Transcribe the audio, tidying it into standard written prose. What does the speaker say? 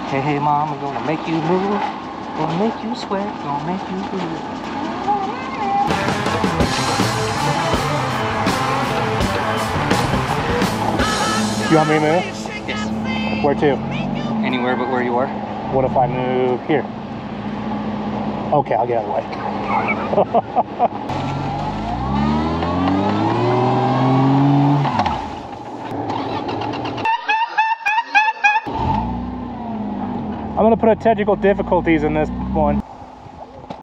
Hey, hey, mom, I'm gonna make you move. Gonna make you sweat. Gonna make you move. You want me to move? Yes. Where to? Anywhere but where you are. What if I move here? Okay, I'll get out of the way. I'm gonna put a technical difficulties in this one.